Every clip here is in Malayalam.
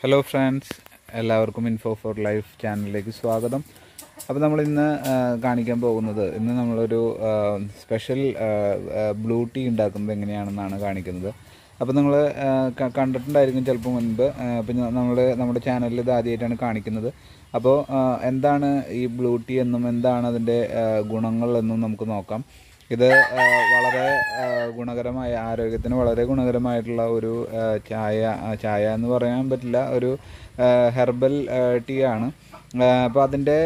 ഹലോ ഫ്രണ്ട്സ്, എല്ലാവർക്കും ഇൻഫോ ഫോർ ലൈഫ് ചാനലിലേക്ക് സ്വാഗതം. അപ്പോൾ നമ്മൾ ഇന്ന് കാണിക്കാൻ പോകുന്നത്, ഇന്ന് നമ്മളൊരു സ്പെഷ്യൽ ബ്ലൂ ടീ ഉണ്ടാക്കുന്നത് എങ്ങനെയാണെന്നാണ് കാണിക്കുന്നത്. അപ്പോൾ നിങ്ങൾ കണ്ടിട്ടുണ്ടായിരിക്കും ചിലപ്പോൾ മുൻപ്. പിന്നെ നമ്മുടെ ചാനലിൽ ഇത് ആദ്യമായിട്ടാണ് കാണിക്കുന്നത്. അപ്പോൾ എന്താണ് ഈ ബ്ലൂ ടീ എന്നും എന്താണ് അതിൻ്റെ ഗുണങ്ങൾ എന്നും നമുക്ക് നോക്കാം. ഇത് വളരെ ഗുണകരമായ, ആരോഗ്യത്തിന് വളരെ ഗുണകരമായിട്ടുള്ള ഒരു ചായ എന്ന് പറയാൻ പറ്റില്ല, ഒരു ഹെർബൽ ടീ ആണ്. അപ്പോൾ അതിൻ്റെ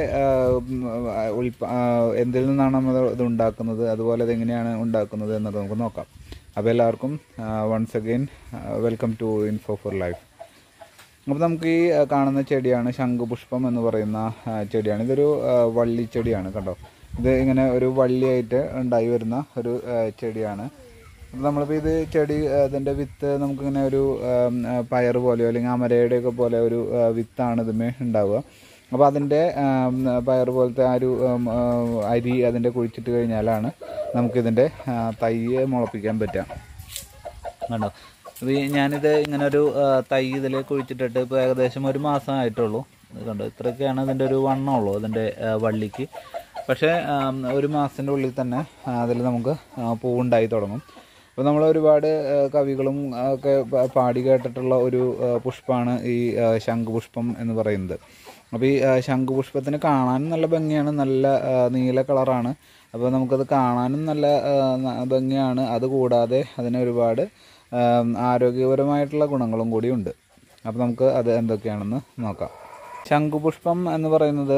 എന്തിൽ നിന്നാണ് നമ്മൾ ഇത് ഉണ്ടാക്കുന്നത്, അതുപോലെ ഇതെങ്ങനെയാണ് ഉണ്ടാക്കുന്നത് എന്നൊക്കെ നമുക്ക് നോക്കാം. അപ്പോൾ എല്ലാവർക്കും once again welcome to info for life. അപ്പോൾ നമുക്ക് ഈ കാണുന്ന ചെടിയാണ് ശംഖുപുഷ്പം എന്ന് പറയുന്ന ചെടിയാണ്. ഇതൊരു വള്ളിച്ചെടിയാണ്, കണ്ടോ. ഇത് ഇങ്ങനെ ഒരു വള്ളിയായിട്ട് ഉണ്ടായി വരുന്ന ഒരു ചെടിയാണ്. അപ്പോൾ നമ്മളിപ്പോൾ ഇത് ചെടി, ഇതിൻ്റെ വിത്ത് നമുക്കിങ്ങനെ ഒരു പയർ പോലെയോ അല്ലെങ്കിൽ അമരയുടെയൊക്കെ പോലെ ഒരു വിത്താണ് ഇതിന്മേൽ ഉണ്ടാവുക. അപ്പോൾ അതിൻ്റെ പയർ പോലത്തെ ആ ഒരു അരി അതിൻ്റെ കുഴിച്ചിട്ട് കഴിഞ്ഞാലാണ് നമുക്കിതിൻ്റെ തൈ മുളപ്പിക്കാൻ പറ്റുക. കണ്ടോ. അപ്പോൾ ഞാനിത് ഇങ്ങനെ ഒരു തൈ ഇതിൽ കുഴിച്ചിട്ടിട്ട് ഇപ്പോൾ ഏകദേശം ഒരു മാസം ആയിട്ടുള്ളൂ. കണ്ടോ, ഇത്രയൊക്കെയാണ് ഇതിൻ്റെ ഒരു വണ്ണമുള്ളൂ ഇതിൻ്റെ വള്ളിക്ക്. പക്ഷേ ഒരു മാസത്തിൻ്റെ ഉള്ളിൽ തന്നെ അതിൽ നമുക്ക് പൂവുണ്ടായി തുടങ്ങും. അപ്പോൾ നമ്മൾ ഒരുപാട് കവികളും ഒക്കെ പാടി കേട്ടിട്ടുള്ള ഒരു പുഷ്പമാണ് ഈ ശംഖുപുഷ്പം എന്ന് പറയുന്നത്. അപ്പോൾ ഈ ശംഖുപുഷ്പത്തിന് കാണാനും നല്ല ഭംഗിയാണ്, നല്ല നീല കളറാണ്. അപ്പോൾ നമുക്കത് കാണാനും നല്ല ഭംഗിയാണ്. അതുകൂടാതെ അതിന് ഒരുപാട് ആരോഗ്യപരമായിട്ടുള്ള ഗുണങ്ങളും കൂടിയുണ്ട്. അപ്പോൾ നമുക്ക് അത് എന്തൊക്കെയാണെന്ന് നോക്കാം. ശംഖുപുഷ്പം എന്ന് പറയുന്നത്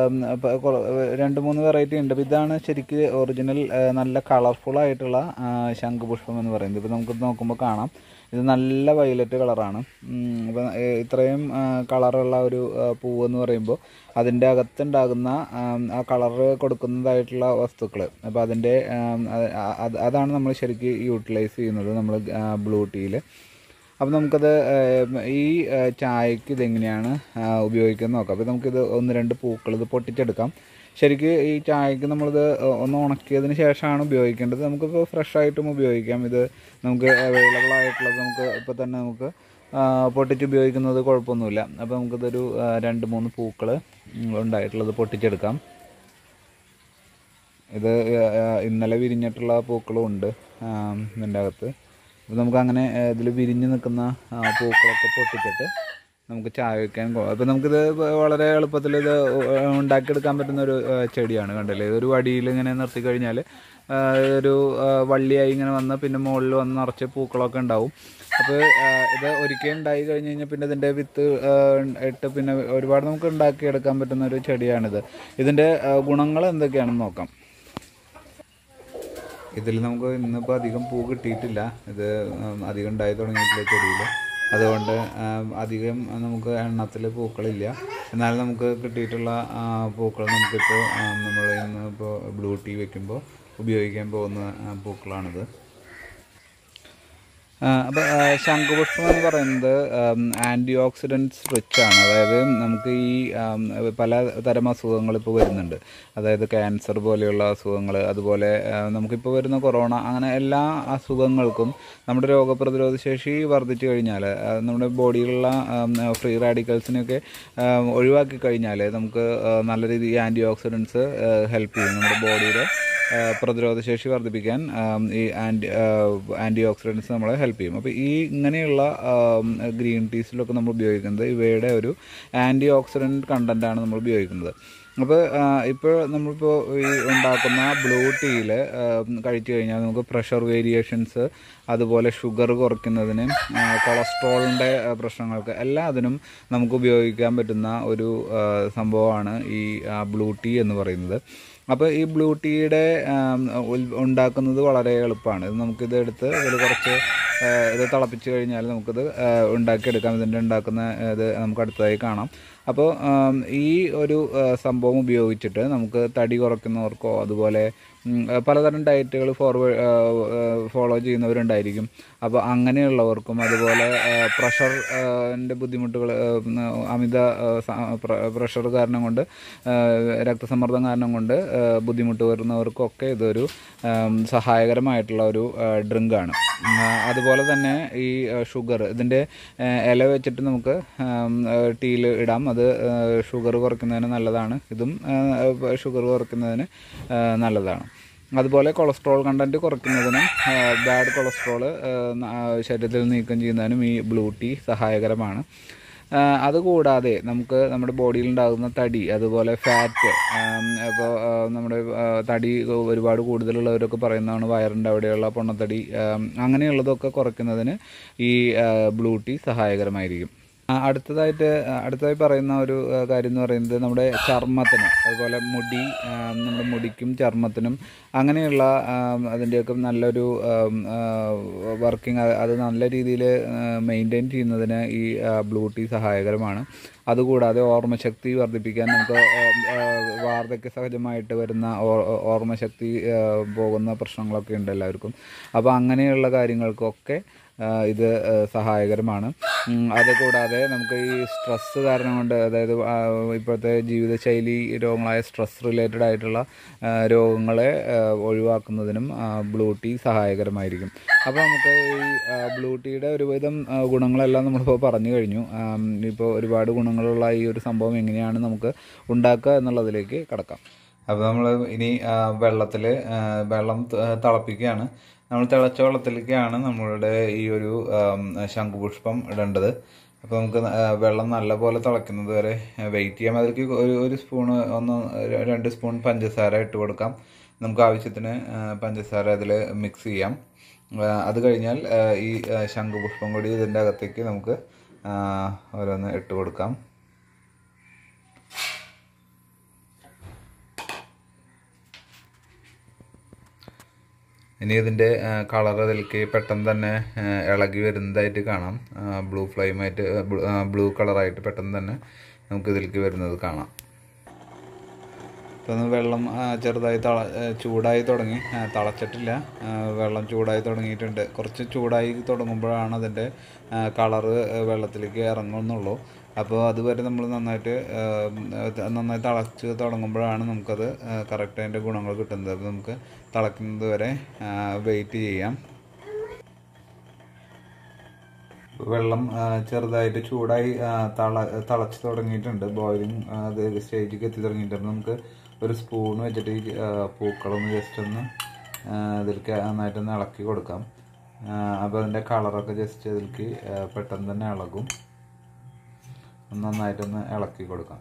2-3 വെറൈറ്റി ഉണ്ട്. അപ്പോൾ ഇതാണ് ശരിക്ക് ഒറിജിനൽ നല്ല കളർഫുള്ളായിട്ടുള്ള ശംഖുപുഷ്പം എന്ന് പറയുന്നത്. ഇപ്പോൾ നമുക്കിത് നോക്കുമ്പോൾ കാണാം, ഇത് നല്ല വയലറ്റ് കളറാണ്. അപ്പോൾ ഇത്രയും കളറുള്ള ഒരു പൂവെന്ന് പറയുമ്പോൾ അതിൻ്റെ അകത്തുണ്ടാകുന്ന ആ കളറ് കൊടുക്കുന്നതായിട്ടുള്ള വസ്തുക്കൾ, അപ്പോൾ അതിൻ്റെ അതാണ് നമ്മൾ ശരിക്കും യൂട്ടിലൈസ് ചെയ്യുന്നത് നമ്മൾ ബ്ലൂ ടീയിൽ. അപ്പോൾ നമുക്കത് ഈ ചായക്ക് ഇതെങ്ങനെയാണ് ഉപയോഗിക്കുന്നത് നോക്കാം. അപ്പോൾ നമുക്കിത് 1-2 പൂക്കൾ ഇത് പൊട്ടിച്ചെടുക്കാം. ശരിക്കും ഈ ചായക്ക് നമ്മളിത് ഒന്ന് ഉണക്കിയതിന് ശേഷമാണ് ഉപയോഗിക്കേണ്ടത്. നമുക്കിപ്പോൾ ഫ്രഷായിട്ടും ഉപയോഗിക്കാം. ഇത് നമുക്ക് അവൈലബിൾ ആയിട്ടുള്ളത് നമുക്ക് ഇപ്പോൾ തന്നെ നമുക്ക് പൊട്ടിച്ച് ഉപയോഗിക്കുന്നത് കുഴപ്പമൊന്നുമില്ല. അപ്പോൾ നമുക്കിതൊരു 2-3 പൂക്കൾ ഉണ്ടായിട്ടുള്ളത് പൊട്ടിച്ചെടുക്കാം. ഇത് ഇന്നലെ വിരിഞ്ഞിട്ടുള്ള പൂക്കളും ഉണ്ട് ഇതിൻ്റെ അകത്ത്. അപ്പോൾ നമുക്കങ്ങനെ ഇതിൽ വിരിഞ്ഞ് നിൽക്കുന്ന പൂക്കളൊക്കെ പൊട്ടിച്ചിട്ട് നമുക്ക് ചായ വയ്ക്കാൻ. അപ്പോൾ നമുക്കിത് വളരെ എളുപ്പത്തിൽ ഇത് ഉണ്ടാക്കിയെടുക്കാൻ പറ്റുന്നൊരു ചെടിയാണ്. കണ്ടില്ലേ, ഇതൊരു വടിയിൽ ഇങ്ങനെ നിർത്തി കഴിഞ്ഞാൽ ഒരു വള്ളിയായി ഇങ്ങനെ വന്ന് പിന്നെ മുകളിൽ വന്ന് നിറച്ച് പൂക്കളൊക്കെ ഉണ്ടാവും. അപ്പോൾ ഇത് ഒരിക്കൽ ഉണ്ടായി കഴിഞ്ഞ് കഴിഞ്ഞാൽ പിന്നെ ഇതിൻ്റെ വിത്ത് ഇട്ട് പിന്നെ ഒരുപാട് നമുക്ക് ഉണ്ടാക്കിയെടുക്കാൻ പറ്റുന്ന ഒരു ചെടിയാണിത്. ഇതിൻ്റെ ഗുണങ്ങൾ എന്തൊക്കെയാണെന്ന് നോക്കാം. ഇതിൽ നമുക്ക് ഇന്നിപ്പോൾ അധികം പൂ കിട്ടിയിട്ടില്ല. ഇത് അധികം ഉണ്ടായി തുടങ്ങിയിട്ടില്ല ചെടിയിൽ. അതുകൊണ്ട് അധികം നമുക്ക് എണ്ണത്തിൽ പൂക്കളില്ല. എന്നാലും നമുക്ക് കിട്ടിയിട്ടുള്ള പൂക്കൾ നമുക്കിപ്പോൾ നമ്മൾ ഇന്നിപ്പോൾ ബ്ലൂ ടീ വയ്ക്കുമ്പോൾ ഉപയോഗിക്കാൻ പോകുന്ന പൂക്കളാണിത്. അപ്പോൾ ശംഖുപുഷ്പം എന്ന് പറയുന്നത് ആൻറ്റി ഓക്സിഡൻറ്റ്സ് റിച്ച് ആണ്. അതായത് നമുക്ക് ഈ പലതരം അസുഖങ്ങൾ ഇപ്പോൾ വരുന്നുണ്ട്. അതായത് ക്യാൻസർ പോലെയുള്ള അസുഖങ്ങൾ, അതുപോലെ നമുക്കിപ്പോൾ വരുന്ന കൊറോണ, അങ്ങനെ എല്ലാ അസുഖങ്ങൾക്കും നമ്മുടെ രോഗപ്രതിരോധ ശേഷി വർദ്ധിച്ചു കഴിഞ്ഞാൽ, നമ്മുടെ ബോഡിയിലുള്ള ഫ്രീ റാഡിക്കൽസിനെയൊക്കെ ഒഴിവാക്കി കഴിഞ്ഞാൽ നമുക്ക് നല്ല രീതിയിൽ ആൻറ്റി ഓക്സിഡൻറ്റ്സ് ഹെൽപ്പ് ചെയ്യും. നമ്മുടെ ബോഡിയുടെ പ്രതിരോധശേഷി വർദ്ധിപ്പിക്കാൻ ഈ ആൻറ്റി ഓക്സിഡൻറ്റ്സ് നമ്മളെ ഹെൽപ്പ് ചെയ്യും. അപ്പോൾ ഈ ഇങ്ങനെയുള്ള ഗ്രീൻ ടീസിലൊക്കെ നമ്മൾ ഉപയോഗിക്കുന്നത് ഇവയുടെ ഒരു ആൻറ്റി ഓക്സിഡൻറ്റ് കണ്ടൻറ്റാണ് നമ്മൾ ഉപയോഗിക്കുന്നത്. അപ്പോൾ ഇപ്പോൾ നമ്മളിപ്പോൾ ഈ ഉണ്ടാക്കുന്ന ബ്ലൂ ടീയിൽ കഴിച്ചു കഴിഞ്ഞാൽ നമുക്ക് പ്രഷർ വേരിയേഷൻസ്, അതുപോലെ ഷുഗർ കുറയ്ക്കുന്നതിന്, കൊളസ്ട്രോളിൻ്റെ പ്രശ്നങ്ങൾക്ക് എല്ലാത്തിനും നമുക്ക് ഉപയോഗിക്കാൻ പറ്റുന്ന ഒരു സംഭവമാണ് ഈ ബ്ലൂ ടീ എന്ന് പറയുന്നത്. അപ്പോൾ ഈ ബ്ലൂ ടീയുടെ ഉണ്ടാക്കുന്നത് വളരെ എളുപ്പമാണ്. ഇത് നമുക്കിത് എടുത്ത് ഇതിൽ കുറച്ച് ഇത് തിളപ്പിച്ച് കഴിഞ്ഞാൽ നമുക്കിത് ഉണ്ടാക്കിയെടുക്കാം. ഇതിൻ്റെ ഉണ്ടാക്കുന്ന ഇത് നമുക്ക് അടുത്തതായി കാണാം. അപ്പോൾ ഈ ഒരു സംഭവം ഉപയോഗിച്ചിട്ട് നമുക്ക് തടി കുറയ്ക്കുന്നവർക്കോ അതുപോലെ പലതരം ഡയറ്റുകൾ ഫോളോ ചെയ്യുന്നവരുണ്ടായിരിക്കും. അപ്പോൾ അങ്ങനെയുള്ളവർക്കും അതുപോലെ പ്രഷറിൻ്റെ ബുദ്ധിമുട്ടുകൾ, അമിത പ്രഷർ കാരണം കൊണ്ട്, രക്തസമ്മർദ്ദം കാരണം കൊണ്ട് ബുദ്ധിമുട്ട് വരുന്നവർക്കൊക്കെ ഇതൊരു സഹായകരമായിട്ടുള്ള ഒരു ഡ്രിങ്കാണ്. അതുപോലെ തന്നെ ഈ ഷുഗർ, ഇതിൻ്റെ ഇല വെച്ചിട്ട് നമുക്ക് ടീയിൽ ഇടാം. അത് ഷുഗർ കുറയ്ക്കുന്നതിന് നല്ലതാണ്. ഇതും ഷുഗർ കുറയ്ക്കുന്നതിന് നല്ലതാണ്. അതുപോലെ കൊളസ്ട്രോൾ കണ്ടൻറ്റ് കുറയ്ക്കുന്നതിനും ബാഡ് കൊളസ്ട്രോൾ ശരീരത്തിൽ നീക്കം ചെയ്യുന്നതിനും ഈ ബ്ലൂ ടീ സഹായകരമാണ്. അതുകൂടാതെ നമുക്ക് നമ്മുടെ ബോഡിയിലുണ്ടാകുന്ന തടി, അതുപോലെ ഫാറ്റ്, ഇപ്പോൾ നമ്മുടെ തടി ഒരുപാട് കൂടുതലുള്ളവരൊക്കെ പറയുന്നതാണ് വയറിൻ്റെ അവിടെയുള്ള പൊണ്ണത്തടി, അങ്ങനെയുള്ളതൊക്കെ കുറയ്ക്കുന്നതിന് ഈ ബ്ലൂ ടീ സഹായകരമായിരിക്കും. അടുത്തതായി പറയുന്ന ഒരു കാര്യം എന്ന് പറയുന്നത് നമ്മുടെ ചർമ്മത്തിന്, അതുപോലെ നമ്മുടെ മുടിക്കും ചർമ്മത്തിനും അങ്ങനെയുള്ള അതിൻ്റെയൊക്കെ നല്ലൊരു വർക്കിംഗ്, അത് നല്ല രീതിയിൽ മെയിൻറ്റെയിൻ ചെയ്യുന്നതിന് ഈ ബ്ലൂ ടീ സഹായകരമാണ്. അതുകൂടാതെ ഓർമ്മശക്തി വർദ്ധിപ്പിക്കാൻ, നമുക്ക് വാർദ്ധക്യ സഹജമായിട്ട് വരുന്ന ഓർമ്മശക്തി പോകുന്ന പ്രശ്നങ്ങളൊക്കെ ഉണ്ട് എല്ലാവർക്കും. അപ്പോൾ അങ്ങനെയുള്ള കാര്യങ്ങൾക്കൊക്കെ ഇത് സഹായകരമാണ്. അതുകൂടാതെ നമുക്ക് ഈ സ്ട്രെസ്സ് കാരണം കൊണ്ട്, അതായത് ഇപ്പോഴത്തെ ജീവിതശൈലി രോഗങ്ങളായ സ്ട്രെസ് റിലേറ്റഡ് ആയിട്ടുള്ള രോഗങ്ങളെ ഒഴിവാക്കുന്നതിനും ബ്ലൂ ടീ സഹായകരമായിരിക്കും. അപ്പോൾ നമുക്ക് ഈ ബ്ലൂ ടീയുടെ ഒരുവിധം ഗുണങ്ങളെല്ലാം നമ്മളിപ്പോൾ പറഞ്ഞു കഴിഞ്ഞു. ഇപ്പോൾ ഒരുപാട് ഗുണങ്ങളുള്ള ഈ ഒരു സംഭവം എങ്ങനെയാണ് നമുക്ക് ഉണ്ടാക്കുക എന്നുള്ളതിലേക്ക് കടക്കാം. അപ്പോൾ നമ്മൾ ഇനി വെള്ളം തിളപ്പിക്കുകയാണ്. നമ്മൾ തിളച്ച വെള്ളത്തിലേക്കാണ് നമ്മളുടെ ഈ ഒരു ശംഖുപുഷ്പം ഇടേണ്ടത്. അപ്പോൾ നമുക്ക് വെള്ളം നല്ലപോലെ തിളയ്ക്കുന്നത് വരെ വെയിറ്റ് ചെയ്യാം. അതിലേക്ക് ഒരു സ്പൂണ് 2 സ്പൂൺ പഞ്ചസാര ഇട്ട് കൊടുക്കാം. നമുക്ക് ആവശ്യത്തിന് പഞ്ചസാര അതിൽ മിക്സ് ചെയ്യാം. അത് കഴിഞ്ഞാൽ ഈ ശംഖുപുഷ്പം കൂടി ഇതിൻ്റെ അകത്തേക്ക് നമുക്ക് ഓരോന്ന് ഇട്ട് കൊടുക്കാം. ഇനി ഇതിൻ്റെ കളർ അതിലേക്ക് പെട്ടെന്ന് തന്നെ ഇളകി വരുന്നതായിട്ട് കാണാം. ബ്ലൂ കളറായിട്ട് പെട്ടെന്ന് തന്നെ നമുക്ക് ഇതിലേക്ക് വരുന്നത് കാണാം. ഇപ്പം വെള്ളം ചെറുതായി ചൂടായി തുടങ്ങി, തിളച്ചിട്ടില്ല. വെള്ളം ചൂടായി തുടങ്ങിയിട്ടുണ്ട്. കുറച്ച് ചൂടായി തുടങ്ങുമ്പോഴാണ് അതിൻ്റെ കളറ് വെള്ളത്തിലേക്ക് ഇറങ്ങുന്നുള്ളൂ. അപ്പോൾ അതുവരെ നമ്മൾ നന്നായി തിളച്ച് തുടങ്ങുമ്പോഴാണ് നമുക്കത് കറക്റ്റ് അതിൻ്റെ ഗുണങ്ങൾ കിട്ടുന്നത്. അപ്പോൾ നമുക്ക് തിളയ്ക്കുന്നത് വരെ വെയിറ്റ് ചെയ്യാം. വെള്ളം ചെറുതായിട്ട് ചൂടായി തിളച്ച് തുടങ്ങിയിട്ടുണ്ട്. ബോയിലിംഗ് അത് സ്റ്റേജിലേക്ക് എത്തി തുടങ്ങിയിട്ടുണ്ട്. നമുക്ക് ഒരു സ്പൂൺ വെച്ചിട്ട് ഈ പൂക്കളൊന്ന് ജസ്റ്റ് ഒന്ന് ഇതിലേക്ക് നന്നായിട്ടൊന്ന് ഇളക്കി കൊടുക്കാം. അപ്പോൾ അതിൻ്റെ കളറൊക്കെ ജസ്റ്റ് ഇതിലേക്ക് പെട്ടെന്ന് തന്നെ ഇളകും. നന്നായിട്ടൊന്ന് ഇളക്കി കൊടുക്കാം.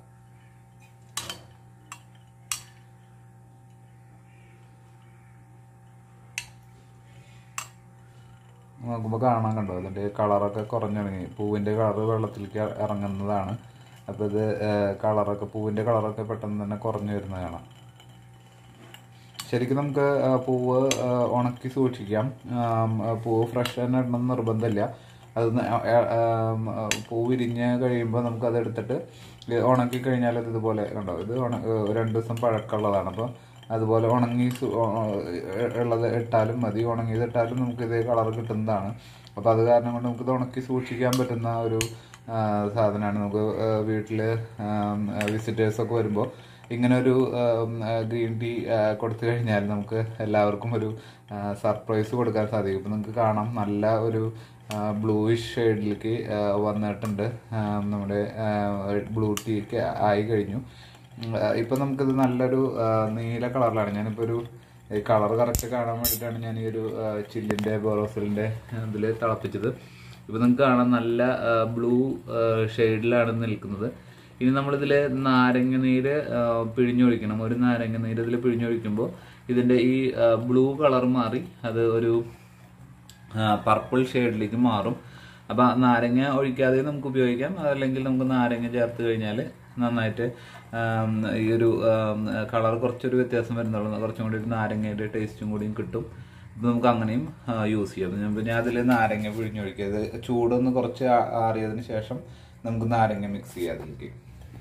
നോക്കുമ്പോൾ കാണാൻ കണ്ടോ, അതിൻ്റെ കളറൊക്കെ കുറഞ്ഞിറങ്ങി. പൂവിൻ്റെ കളറ് വെള്ളത്തിലേക്ക് ഇറങ്ങുന്നതാണ്. അപ്പോൾ ഇത് പൂവിൻ്റെ കളറൊക്കെ പെട്ടെന്ന് തന്നെ കുറഞ്ഞു വരുന്നത് കാണാം. ശരിക്കും നമുക്ക് പൂവ് ഉണക്കി സൂക്ഷിക്കാം. പൂവ് ഫ്രഷ് തന്നെ ഇടണം നിർബന്ധമില്ല. അത് പൂ വിരിഞ്ഞ് കഴിയുമ്പോൾ നമുക്കത് എടുത്തിട്ട് ഉണക്കി കഴിഞ്ഞാൽ അത് ഇതുപോലെ കണ്ടോ, ഇത് 2 ദിവസം പഴക്കമുള്ളതാണ്. അപ്പോൾ അതുപോലെ ഉള്ളത് ഇട്ടാലും മതി. ഉണങ്ങിയത് ഇട്ടാലും നമുക്കിത് കളർ കിട്ടുന്നതാണ്. അപ്പോൾ അത് കാരണം കൊണ്ട് നമുക്കിത് ഉണക്കി സൂക്ഷിക്കാൻ പറ്റുന്ന ഒരു സാധനമാണ്. നമുക്ക് വീട്ടിൽ വിസിറ്റേഴ്സൊക്കെ വരുമ്പോൾ ഇങ്ങനെ ഒരു ഗ്രീൻ ടീ കൊടുത്തു കഴിഞ്ഞാൽ നമുക്ക് എല്ലാവർക്കും ഒരു സർപ്രൈസ് കൊടുക്കാൻ സാധിക്കും. ഇപ്പം നിങ്ങൾക്ക് കാണാം, നല്ല ഒരു ബ്ലൂയിഷ് ഷെയ്ഡിലേക്ക് വന്നിട്ടുണ്ട്. നമ്മുടെ ബ്ലൂ ടീ ഒക്കെ ആയി കഴിഞ്ഞു. ഇപ്പം നമുക്കിത് നല്ലൊരു നീല കളറിലാണ്. ഞാനിപ്പോൾ ഒരു കളർ കറക്റ്റ് കാണാൻ വേണ്ടിയിട്ടാണ് ഞാൻ ഈ ഒരു ചില്ലിൻ്റെ ബോറോസിലിൻ്റെ ഇതിൽ തിളപ്പിച്ചത്. ഇപ്പം നിങ്ങൾക്ക് കാണാം, നല്ല ബ്ലൂ ഷെയ്ഡിലാണ് നിൽക്കുന്നത്. ഇനി നമ്മളിതിൽ നാരങ്ങ നീര് പിഴിഞ്ഞൊഴിക്കണം. ഒരു നാരങ്ങ നീര് ഇതിൽ പിഴിഞ്ഞൊഴിക്കുമ്പോൾ ഇതിൻ്റെ ഈ ബ്ലൂ കളർ മാറി അത് ഒരു പർപ്പിൾ ഷെയ്ഡിലേക്ക് മാറും. അപ്പോൾ നാരങ്ങ ഒഴിക്കാതെ നമുക്ക് ഉപയോഗിക്കാം. അതല്ലെങ്കിൽ നമുക്ക് നാരങ്ങ ചേർത്ത് കഴിഞ്ഞാൽ നന്നായിട്ട് ഈ ഒരു കളർ കുറച്ചൊരു വ്യത്യാസം വരുന്നുള്ളൂ. കുറച്ചും കൂടി ഒരു നാരങ്ങയുടെ ടേസ്റ്റും കൂടിയും കിട്ടും. അപ്പോൾ നമുക്ക് അങ്ങനെയും യൂസ് ചെയ്യാം. ഞാൻ അതിൽ നാരങ്ങ പിഴിഞ്ഞൊഴിക്കുക. ഇത് ചൂടൊന്ന് കുറച്ച് ആറിയതിന് ശേഷം നമുക്ക് നാരങ്ങ മിക്സ് ചെയ്യാം അതിലേക്ക്.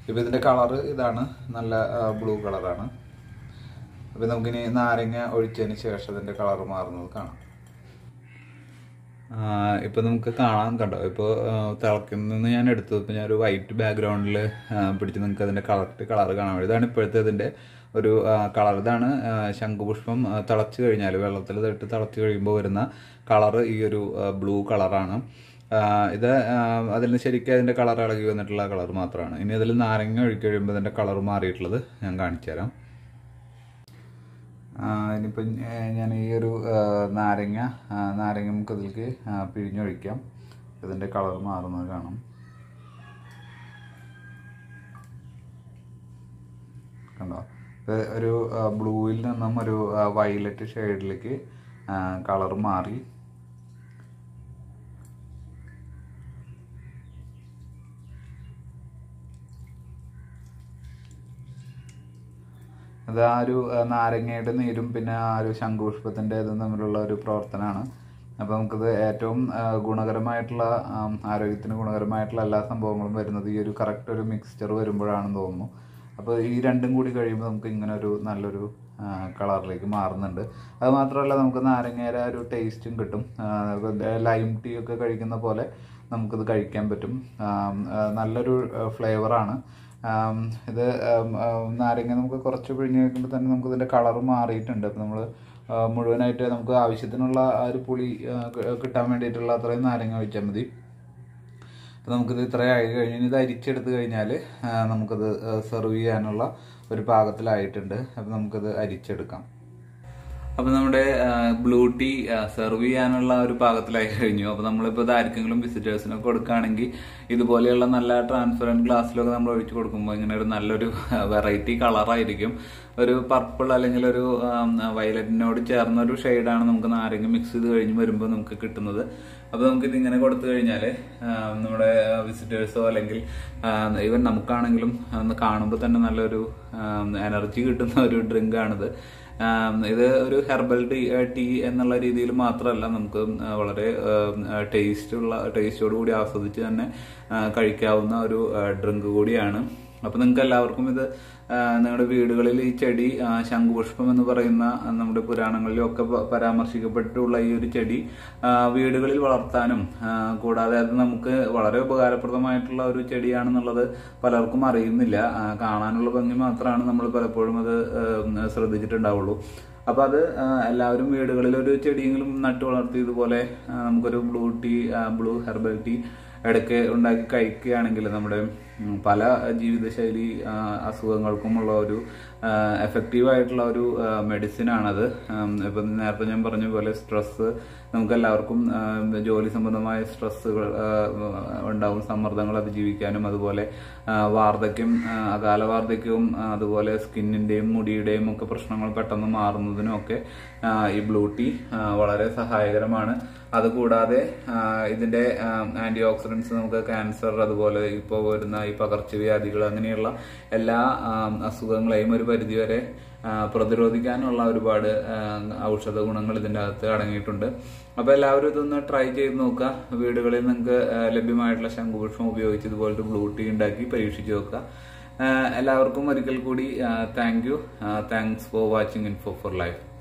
ഇപ്പോൾ ഇതിൻ്റെ കളറ് ഇതാണ്, നല്ല ബ്ലൂ കളറാണ്. അപ്പോൾ നമുക്കിനി നാരങ്ങ ഒഴിച്ചതിന് ശേഷം ഇതിൻ്റെ കളറ് മാറുന്നത് കാണാം. ഇപ്പോൾ നമുക്ക് കാണാൻ കണ്ടോ, ഇപ്പോൾ തിളക്കുന്ന ഞാൻ എടുത്തു. ഇപ്പോൾ ഞാനൊരു വൈറ്റ് ബാക്ക്ഗ്രൗണ്ടിൽ പിടിച്ച് നിങ്ങൾക്ക് അതിൻ്റെ കറക്റ്റ് കളർ കാണാൻ വേണ്ടി. ഇതാണ് ഇപ്പോഴത്തെ ഇതിൻ്റെ ഒരു കളർ. ഇതാണ് ശംഖുപുഷ്പം തിളച്ച് കഴിഞ്ഞാൽ, വെള്ളത്തിൽ ഇട്ട് തിളച്ച് കഴിയുമ്പോൾ വരുന്ന കളറ് ഈ ഒരു ബ്ലൂ കളറാണ്. ഇത് അതിൽ ശരിക്കും അതിൻ്റെ കളർ ഇളകി വന്നിട്ടുള്ള കളർ മാത്രമാണ്. ഇനി അതിൽ നാരങ്ങ ഒഴിച്ച് കഴിയുമ്പോൾ ഇതിൻ്റെ കളർ മാറിയിട്ടുള്ളത് ഞാൻ കാണിച്ചു തരാം. ഇനിയിപ്പം ഞാൻ ഈ ഒരു നാരങ്ങ നമുക്ക് ഇതിലേക്ക് പിഴിഞ്ഞൊഴിക്കാം. ഇതിൻ്റെ കളർ മാറുന്നത് കാണാം. കണ്ടോ, ഒരു ബ്ലൂവിൽ നിന്നും ഒരു വയലറ്റ് ഷെയ്ഡിലേക്ക് കളർ മാറി. അത് ആ ഒരു നാരങ്ങയുടെ നീരും പിന്നെ ആ ഒരു ശംഖുപുഷ്പത്തിൻ്റെ ഇതും തമ്മിലുള്ള ഒരു പ്രവർത്തനമാണ്. അപ്പോൾ നമുക്കിത് ഏറ്റവും ഗുണകരമായിട്ടുള്ള, ആരോഗ്യത്തിന് ഗുണകരമായിട്ടുള്ള എല്ലാ സംഭവങ്ങളും വരുന്നത് ഈ ഒരു കറക്റ്റ് ഒരു മിക്സ്ചർ വരുമ്പോഴാണെന്ന് തോന്നുന്നു. അപ്പോൾ ഈ രണ്ടും കൂടി കഴിയുമ്പോൾ നമുക്ക് ഇങ്ങനെ ഒരു നല്ലൊരു കളറിലേക്ക് മാറുന്നുണ്ട്. അത് മാത്രമല്ല നമുക്ക് നാരങ്ങയുടെ ഒരു ടേസ്റ്റും കിട്ടും. ലൈം ടീ ഒക്കെ കഴിക്കുന്ന പോലെ നമുക്കിത് കഴിക്കാൻ പറ്റും. നല്ലൊരു ഫ്ലേവറാണ്. ഇത് നാരങ്ങ നമുക്ക് കുറച്ച് പിഴിഞ്ഞ് വെക്കുമ്പോൾ തന്നെ നമുക്ക് ഇതിൻ്റെ കളർ മാറിയിട്ടുണ്ട്. അപ്പോൾ നമ്മൾ മുഴുവനായിട്ട് നമുക്ക് ആവശ്യത്തിനുള്ള ആ ഒരു പുളി കിട്ടാൻ വേണ്ടിയിട്ടുള്ള അത്രയും നാരങ്ങ ഒഴിച്ചാൽ മതി. അപ്പോൾ നമുക്കിത് ഇത്രയായി കഴിഞ്ഞ് ഇത് അരിച്ചെടുത്ത് കഴിഞ്ഞാൽ നമുക്കത് സെർവ് ചെയ്യാനുള്ള ഒരു പാകത്തിലായിട്ടുണ്ട്. അപ്പോൾ നമുക്കത് അരിച്ചെടുക്കാം. അപ്പോൾ നമ്മുടെ ബ്ലൂ ടീ സെർവ് ചെയ്യാനുള്ള ഒരു പാകത്തിലായി കഴിഞ്ഞു. അപ്പോൾ നമ്മളിപ്പോൾ ഇത് ആർക്കെങ്കിലും വിസിറ്റേഴ്സിനൊക്കെ കൊടുക്കുകയാണെങ്കിൽ ഇതുപോലെയുള്ള നല്ല ട്രാൻസ്പെറൻറ്റ് ഗ്ലാസ്സിലൊക്കെ നമ്മൾ ഒഴിച്ചു കൊടുക്കുമ്പോൾ ഇങ്ങനെ ഒരു നല്ലൊരു വെറൈറ്റി കളറായിരിക്കും. ഒരു പർപ്പിൾ അല്ലെങ്കിൽ ഒരു വയലറ്റിനോട് ചേർന്ന ഒരു ഷെയ്ഡാണ് നമുക്ക് നാരങ്ങ മിക്സ് ചെയ്ത് കഴിഞ്ഞ് വരുമ്പോൾ നമുക്ക് കിട്ടുന്നത്. അപ്പോൾ നമുക്കിത് ഇങ്ങനെ കൊടുത്തു കഴിഞ്ഞാൽ നമ്മുടെ വിസിറ്റേഴ്സോ അല്ലെങ്കിൽ ഈവൻ നമുക്കാണെങ്കിലും കാണുമ്പോൾ തന്നെ നല്ലൊരു എനർജി കിട്ടുന്ന ഒരു ഡ്രിങ്കാണിത്. ഇത് ഒരു ഹെർബൽ ടീ എന്നുള്ള രീതിയിൽ മാത്രമല്ല, നമുക്ക് വളരെ ടേസ്റ്റോട് കൂടി ആസ്വദിച്ച് തന്നെ കഴിക്കാവുന്ന ഒരു ഡ്രിങ്ക് കൂടിയാണ്. അപ്പോൾ നിങ്ങൾക്ക് എല്ലാവർക്കും ഇത് നിങ്ങളുടെ വീടുകളിൽ ഈ ചെടി ശംഖുപുഷ്പം എന്ന് പറയുന്ന നമ്മുടെ പുരാണങ്ങളിലൊക്കെ പരാമർശിക്കപ്പെട്ടിട്ടുള്ള ഈ ഒരു ചെടി വീടുകളിൽ വളർത്താനും കൂടാതെ അത് നമുക്ക് വളരെ ഉപകാരപ്രദമായിട്ടുള്ള ഒരു ചെടിയാണെന്നുള്ളത് പലർക്കും അറിയുന്നില്ല. കാണാനുള്ള ഭംഗി മാത്രമാണ് നമ്മൾ പലപ്പോഴും അത് ശ്രദ്ധിച്ചിട്ടുണ്ടാവുള്ളൂ. അപ്പോൾ അത് എല്ലാവരും വീടുകളിൽ ഒരു ചെടിയെങ്കിലും നട്ടു വളർത്തി ഇതുപോലെ നമുക്കൊരു ബ്ലൂ ഹെർബൽ ടീ ഇടയ്ക്ക് ഉണ്ടാക്കി കഴിക്കുകയാണെങ്കിൽ നമ്മുടെ പല ജീവിതശൈലി അസുഖങ്ങൾക്കുമുള്ള ഒരു എഫക്റ്റീവായിട്ടുള്ള ഒരു മെഡിസിനാണത്. ഇപ്പം നേരത്തെ ഞാൻ പറഞ്ഞ പോലെ സ്ട്രെസ്സ്, നമുക്കെല്ലാവർക്കും ജോലി സംബന്ധമായ സ്ട്രെസ്സുകൾ ഉണ്ടാവും, സമ്മർദ്ദങ്ങൾ അതിജീവിക്കാനും, അതുപോലെ വാർദ്ധക്യം, അകാല വാർദ്ധക്യവും അതുപോലെ സ്കിന്നിൻ്റെയും മുടിയുടെയും ഒക്കെ പ്രശ്നങ്ങൾ പെട്ടെന്ന് മാറുന്നതിനും ഒക്കെ ഈ ബ്ലൂ ടീ വളരെ സഹായകരമാണ്. അതുകൂടാതെ ഇതിൻ്റെ ആൻറ്റി ഓക്സിഡൻസ് നമുക്ക് ക്യാൻസർ, അതുപോലെ ഇപ്പോൾ വരുന്ന ഈ പകർച്ചവ്യാധികൾ, അങ്ങനെയുള്ള എല്ലാ അസുഖങ്ങളെയും ഒരു പരിധിവരെ പ്രതിരോധിക്കാനുള്ള ഒരുപാട് ഔഷധ ഗുണങ്ങൾ ഇതിൻ്റെ അകത്ത് അടങ്ങിയിട്ടുണ്ട്. അപ്പോൾ എല്ലാവരും ഇതൊന്ന് ട്രൈ ചെയ്ത് നോക്കുക. വീടുകളിൽ നിങ്ങൾക്ക് ലഭ്യമായിട്ടുള്ള ശംഖുപുഷ്പം ഉപയോഗിച്ച് ഇതുപോലൊരു ബ്ലൂ ടീ ഉണ്ടാക്കി പരീക്ഷിച്ച് നോക്കുക. എല്ലാവർക്കും ഒരിക്കൽ കൂടി thanks for watching info for life.